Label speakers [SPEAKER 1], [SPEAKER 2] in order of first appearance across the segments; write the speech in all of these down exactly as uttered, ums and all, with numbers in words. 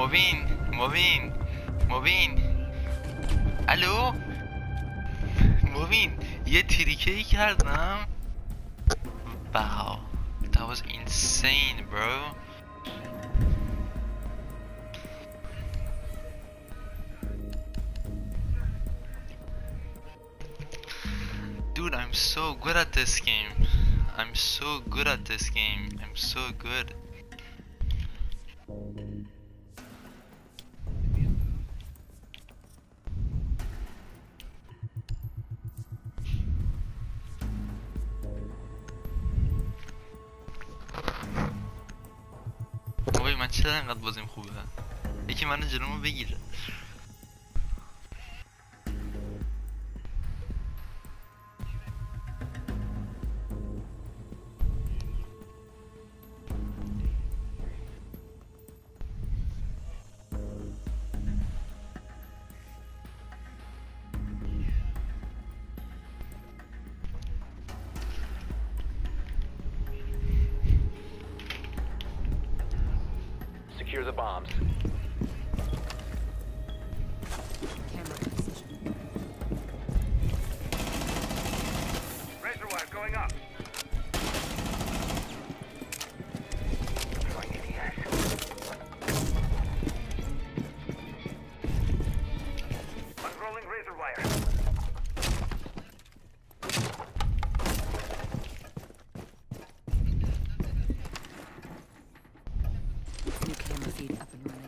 [SPEAKER 1] مبین مبین مبین الو مبین یه تریکه ای کردم. Wow, that was insane, bro. Dude, I'm so good at this game. I'm so good at this game. I'm so good. وای من چرا انقدر بازیم خوبه؟ یکی منو جلومو بگیره.
[SPEAKER 2] Secure the bombs.
[SPEAKER 3] Camera position.
[SPEAKER 4] Razor wire going up. Unrolling razor wire.
[SPEAKER 3] New camera feed up and running.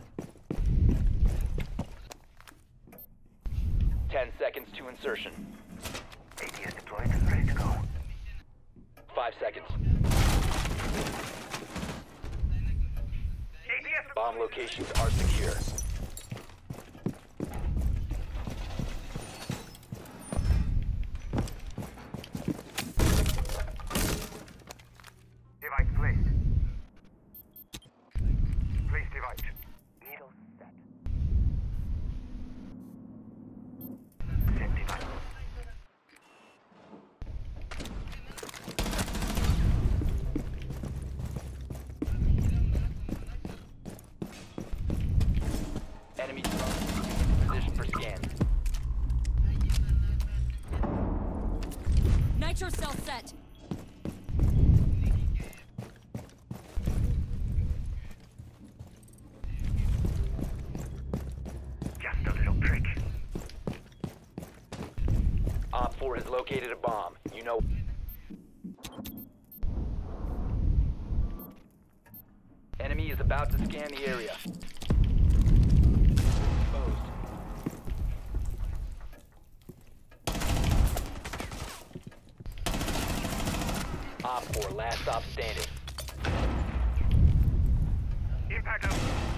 [SPEAKER 2] Ten seconds to insertion.
[SPEAKER 4] A D S deployed and ready to go.
[SPEAKER 2] Five seconds.
[SPEAKER 4] A D S
[SPEAKER 2] Bomb locations are secure.
[SPEAKER 4] device placed. Place device. Needle set. Set device.
[SPEAKER 2] Enemy drone. Position for scan.
[SPEAKER 3] Nitro cell set.
[SPEAKER 4] Just a little trick.
[SPEAKER 2] Op four has located a bomb. You know. Enemy is about to scan the area. Exposed. Op four, last stop standing.
[SPEAKER 4] Impact out.